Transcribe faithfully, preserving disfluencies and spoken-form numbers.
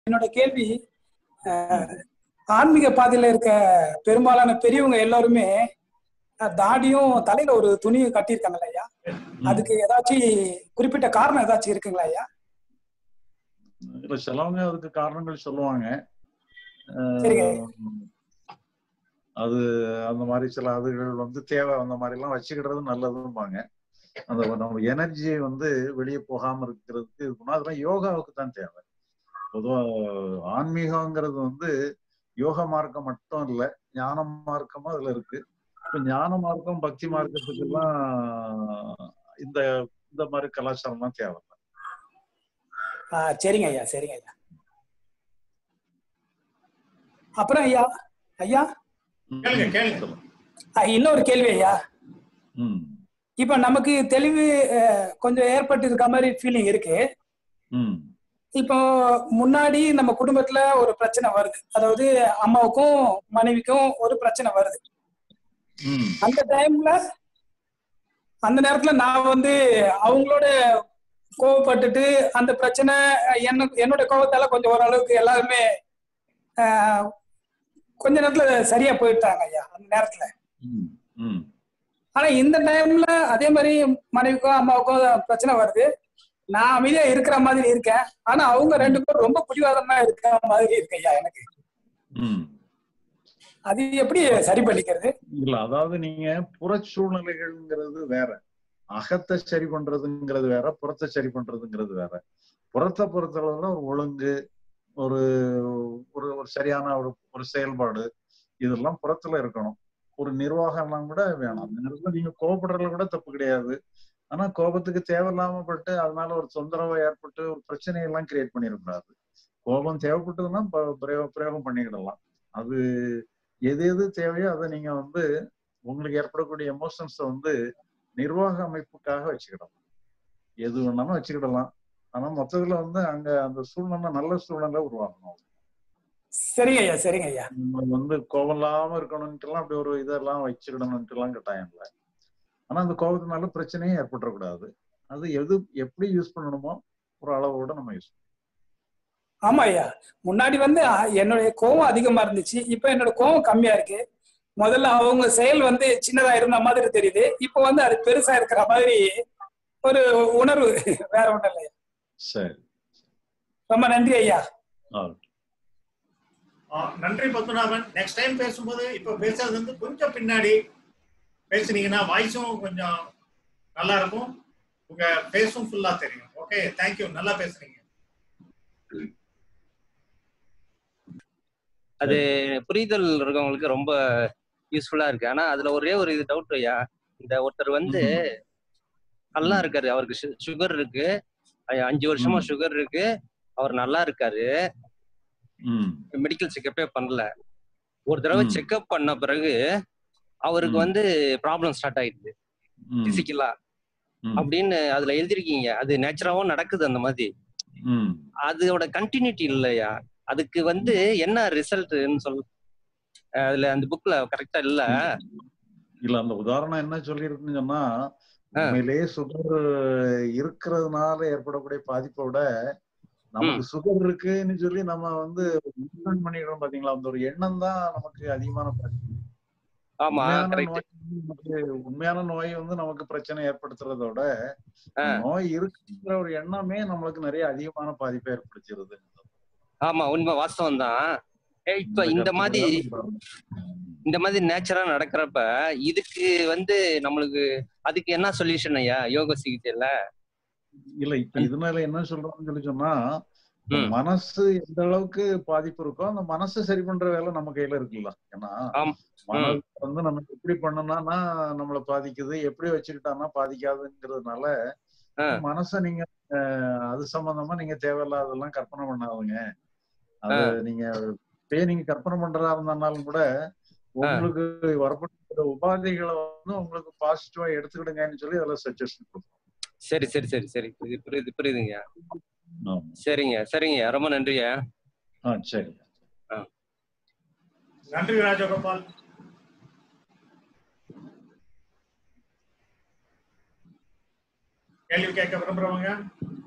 என்னோட கேள்வி, ஆன்மீக பாதையில இருக்க பெரும்பாலான பெரியவங்க எல்லாருமே தாடியும் தலையில ஒரு துணியும் கட்டியிருக்காங்கல்ல ஐயா, அதுக்கு ஏதாச்சும் குறிப்பிட்ட காரணம் ஏதாச்சும் இருக்குங்களா ஐயா? இல்ல, சிலவங்க அதுக்கு காரணங்கள் சொல்லுவாங்க. சரிங்க. அது அந்த மாதிரி சில அதுகள் வந்து தேவை, அந்த மாதிரி எல்லாம் வச்சுக்கிடுறது நல்லதும்பாங்க. அந்த நம்ம எனர்ஜியை வந்து வெளியே போகாம இருக்கிறதுக்கு இருக்கணும். அதெல்லாம் யோகாவுக்கு தான் தேவை. பொதுவா ஆன்மீகங்கிறது வந்து யோக மார்க்கம் மட்டும் இல்ல, ஞான மார்க்கமும் அதுல இருக்கு. இப்ப ஞான மார்க்கம் பக்தி மார்க்கத்துக்கு எல்லாம் இந்த இந்த மாதிரி கலாச்சாரம்லாம் தேவை. சரிங்க ஐயா, சரிங்க ஐயா. அப்புறம் ஐயா ஐயா இன்னொரு கேள்வி ஐயா. இப்ப நமக்கு தெளிவு கொஞ்சம் ஏற்பட்டு இருக்க மாதிரி ஃபீலிங் இருக்கு. இப்போ முன்னாடி நம்ம குடும்பத்துல ஒரு பிரச்சனை வருது, அதாவது அம்மாவுக்கும் மனைவிக்கும் ஒரு பிரச்சனை வருது. அந்த டைம்ல அந்த நேரத்துல நான் வந்து அவங்களோட கோவப்பட்டுட்டு அந்த பிரச்சனை என்ன என்னோட கோவத்தால கொஞ்சம் ஓரளவுக்கு எல்லாருமே கொஞ்ச நேரத்துல சரியா போயிட்டாங்க ஐயா அந்த நேரத்துல. ஆனா இந்த டைம்ல அதே மாதிரி மனைவிக்கும் அம்மாவுக்கும் பிரச்சனை வருது, நான் அமைதியா இருக்கிற மாதிரி இருக்கேன், ஆனா அவங்க ரெண்டு பேரும் ரொம்ப பிடிவாதமா இருக்கிற மாதிரி இருக்கு ஐயா எனக்கு. அது எப்படி சரி பண்ணிக்கிறது? இல்ல, அதாவது நீங்க புற சூழ்நிலைகள்ங்கிறது வேற, அகத்தை சரி பண்றதுங்கிறது வேற, புறத்தை சரி பண்றதுங்கிறது வேற. புறத்தை பொறுத்தளவுல ஒரு ஒழுங்கு, ஒரு ஒரு சரியான ஒரு ஒரு செயல்பாடு, இதெல்லாம் புறத்துல இருக்கணும். ஒரு நிர்வாகம் எல்லாம் கூட வேணும். அந்த நேரத்துல நீங்க கோபப்படுறதுல கூட தப்பு கிடையாது. ஆனா கோபத்துக்கு தேவையில்லாம பட்டு அதனால ஒரு தொந்தரவு ஏற்பட்டு ஒரு பிரச்சனை எல்லாம் கிரியேட் பண்ணிடக்கூடாது. கோபம் தேவைப்பட்டதுன்னா பிரயோகம் பண்ணிக்கிடலாம். அது எது எது தேவையோ அதை நீங்க வந்து உங்களுக்கு ஏற்படக்கூடிய எமோஷன்ஸை வந்து நிர்வாக அமைப்புக்காக வச்சுக்கிடலாம். எது வேணாலும் வச்சுக்கிடலாம். ஆனா மொத்தத்துல வந்து அங்க அந்த சூழ்நிலை நல்ல சூழ்நிலை உருவாக்கணும். சரிங்க ஐயா, சரிங்க ஐயா. வந்து கோபம் இல்லாம இருக்கணும்ட்டு எல்லாம் அப்படி ஒரு இதெல்லாம் வச்சுக்கிடணும்ட்டு எல்லாம் கட்டாயம் இல்லை. ஆனா அந்த கோபத்தினால பிரச்சனையும் ஏற்பட்டுறக்கூடாது. அது எது எப்படி யூஸ் பண்ணணுமோ ஒரு அளவோட நம்ம யூஸ் பண்ணணும். ஆமா ஐயா, முன்னாடி வந்து என்னுடைய கோபம் அதிகமா இருந்துச்சு, இப்ப என்னோட கோபம் கம்மியா இருக்கு. முதல்ல அவங்க செயல் வந்து சின்னதா இருந்த மாதிரி தெரியுது, இப்ப வந்து அது பெருசா இருக்கிற மாதிரி ஒரு உணர்வு, வேற ஒண்ணும் இல்லையா. சரி, ரொம்ப நன்றி ஐயா. நன்றி பத்மநாபன். நெக்ஸ்ட் டைம் பேசும்போது இப்ப பேசுறது வந்து கொஞ்சம் பின்னாடி பேசுனீங்கன்னா வாய்ஸும் கொஞ்சம் நல்லா இருக்கும், உங்க பேசும் ஃபுல்லா தெரியும். ஓகே, தேங்க்யூ, நல்லா பேசுறீங்க. அது புரிதல் இருக்கவங்களுக்கு ரொம்ப யூஸ்ஃபுல்லா இருக்கு. ஆனா அதுல ஒரே ஒரு இது டவுட் ஐயா, இந்த ஒருத்தர் வந்து நல்லா இருக்காரு, அவருக்கு சுகர் இருக்கு, அஞ்சு வருஷமா சுகர் இருக்கு, அவர் நல்லா இருக்காரு, மெடிக்கல் செக்கப்பே பண்ணல. ஒரு தடவை செக்அப் பண்ண பிறகு அவருக்கு வந்து ப்ராப்ளம் ஸ்டார்ட் ஆயிடுது பிசிக்கலா அப்படின்னு அதுல எழுதிருக்கீங்க. அது நேச்சுராவும் நடக்குது அந்த மாதிரி. அதோட கண்டினியூட்டி இல்லையா, அதுக்கு வந்து என்ன ரிசல்ட்னு சொல், அதுல அந்த புக்ல கரெக்டா இல்ல. இல்ல, அந்த உதாரணம் என்ன சொல்லி இருக்குன்னு சொன்னா, உண்மையிலேயே சுகர் இருக்கிறதுனால ஏற்படக்கூடிய பாதிப்பை விட நமக்கு சுகர் இருக்குன்னு சொல்லி நம்ம வந்து பண்ணிடுறோம் பாத்தீங்களா, அந்த ஒரு எண்ணம் தான் நமக்கு அதிகமான பிரச்சனை. உண்மையான நோய் வந்து நமக்கு பிரச்சனை ஏற்படுத்துறதோட நோய் இருக்குங்கிற ஒரு எண்ணமே நம்மளுக்கு நிறைய அதிகமான பாதிப்பை ஏற்படுத்துறது. ஆமா, உண்மை, வாஸ்தவம் தான். இப்ப இந்த மாதிரி இந்த மாதிரி நேச்சரா நடக்கிறப்ப இதுக்கு வந்து நம்மளுக்கு அதுக்கு என்ன சொல்யூஷன் ஐயா யோக சிகிச்சையில? இல்ல, இப்ப இதனால என்ன சொல்றோம்னு சொல்லி சொன்னா, மனசு எந்த அளவுக்கு பாதிப்பு இருக்கோ அந்த மனசு சரி பண்ற வேலை நம்ம கையில இருக்குல்ல. ஏன்னா மனசு வந்து நம்ம எப்படி பண்ணோம்னா நம்மளை பாதிக்குது, எப்படி வச்சுக்கிட்டான்னா பாதிக்காதுங்கிறதுனால மனசை நீங்க அது சம்பந்தமா நீங்க தேவையில்லாதெல்லாம் கற்பனை பண்ணாதுங்க. அது நீங்க நீங்க கற்பனை பண்றதா இருந்தாலும் கூட உங்களுக்கு வரப்பட்ட உபாதைகளை வந்து உங்களுக்கு பாசிட்டிவா எடுத்துக்கிடுங்கன்னு சொல்லி அதெல்லாம் சஜஷன் கொடுப்போம். சரி சரி சரி சரி புரியுது புரியுதுங்க. சரிங்க சரிங்க, ரொம்ப நன்றிங்க. சரி, நன்றி ராஜகோபால். கேள்வி கேட்க விரும்புறவங்க